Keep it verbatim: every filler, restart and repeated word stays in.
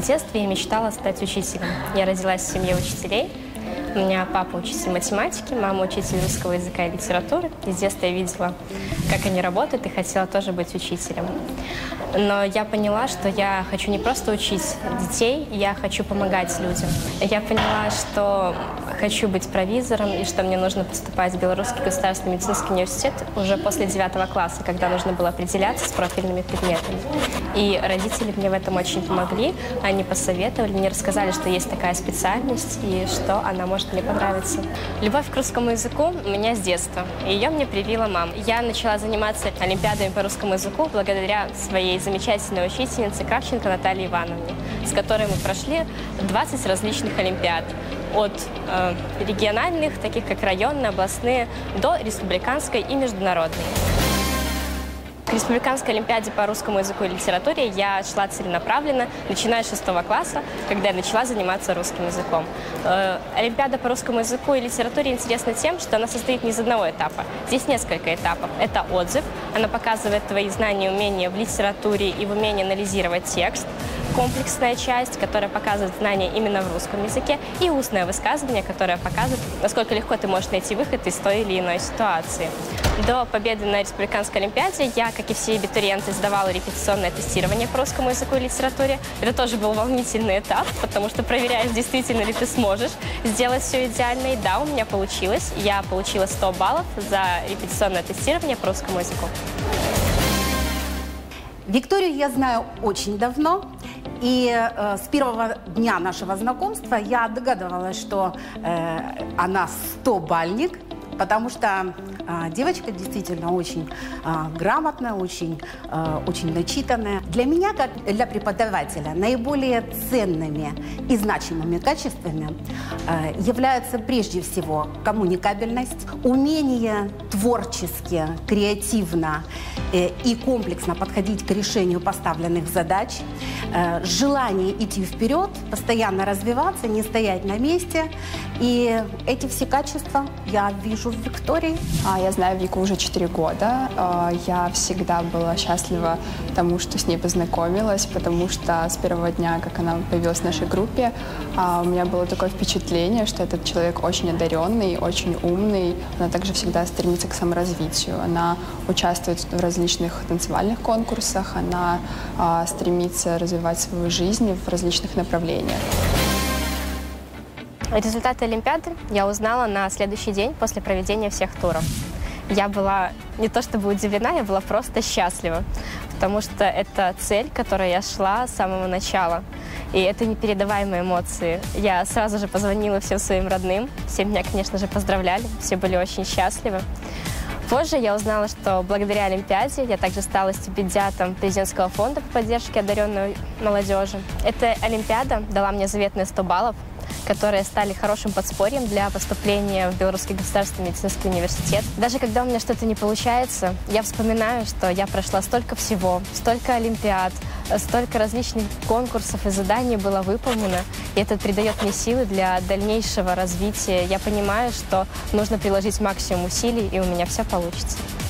В детстве я мечтала стать учителем. Я родилась в семье учителей. У меня папа учитель математики, мама учитель русского языка и литературы. И с детства я видела, как они работают, и хотела тоже быть учителем. Но я поняла, что я хочу не просто учить детей, я хочу помогать людям. Я поняла, что хочу быть провизором, и что мне нужно поступать в Белорусский государственный медицинский университет уже после девятого класса, когда нужно было определяться с профильными предметами. И родители мне в этом очень помогли. Они посоветовали, мне рассказали, что есть такая специальность, и что она может мне понравиться. Любовь к русскому языку у меня с детства. Ее мне привила мама. Я начала заниматься олимпиадами по русскому языку благодаря своей замечательной учительнице Кравченко Наталье Ивановне, с которой мы прошли двадцать различных олимпиад. От э, региональных, таких как районные, областные, до республиканской и международной. К республиканской олимпиаде по русскому языку и литературе я шла целенаправленно, начиная с шестого класса, когда я начала заниматься русским языком. Э, олимпиада по русскому языку и литературе интересна тем, что она состоит не из одного этапа. Здесь несколько этапов. Это отзыв, она показывает твои знания и умения в литературе и в умении анализировать текст. Комплексная часть, которая показывает знания именно в русском языке, и устное высказывание, которое показывает, насколько легко ты можешь найти выход из той или иной ситуации. До победы на республиканской олимпиаде я, как и все абитуриенты, сдавала репетиционное тестирование по русскому языку и литературе. Это тоже был волнительный этап, потому что проверяешь, действительно ли ты сможешь сделать все идеально. И да, у меня получилось. Я получила сто баллов за репетиционное тестирование по русскому языку. Викторию я знаю очень давно. И э, с первого дня нашего знакомства я догадывалась, что э, она стобальник, потому что э, девочка действительно очень э, грамотная, очень, э, очень начитанная. Для меня, как для преподавателя, наиболее ценными и значимыми качествами э, являются прежде всего коммуникабельность, умение творчески, креативно э, и комплексно подходить к решению поставленных задач, э, желание идти вперед, постоянно развиваться, не стоять на месте. И эти все качества я вижу в Виктории. Я знаю Вику уже четыре года. Я всегда была счастлива тому, что с ней познакомилась, потому что с первого дня, как она появилась в нашей группе, у меня было такое впечатление, что этот человек очень одаренный, очень умный. Она также всегда стремится к саморазвитию. Она участвует в различных танцевальных конкурсах, она стремится развивать свою жизнь в различных направлениях. Результаты олимпиады я узнала на следующий день после проведения всех туров. Я была не то чтобы удивлена, я была просто счастлива, потому что это цель, к которой я шла с самого начала. И это непередаваемые эмоции. Я сразу же позвонила всем своим родным, все меня, конечно же, поздравляли, все были очень счастливы. Позже я узнала, что благодаря олимпиаде я также стала стипендиатом президентского фонда по поддержке одаренной молодежи. Эта олимпиада дала мне заветные сто баллов, которые стали хорошим подспорьем для поступления в Белорусский государственный медицинский университет. Даже когда у меня что-то не получается, я вспоминаю, что я прошла столько всего, столько олимпиад, столько различных конкурсов и заданий было выполнено, и это придает мне силы для дальнейшего развития. Я понимаю, что нужно приложить максимум усилий, и у меня все получится.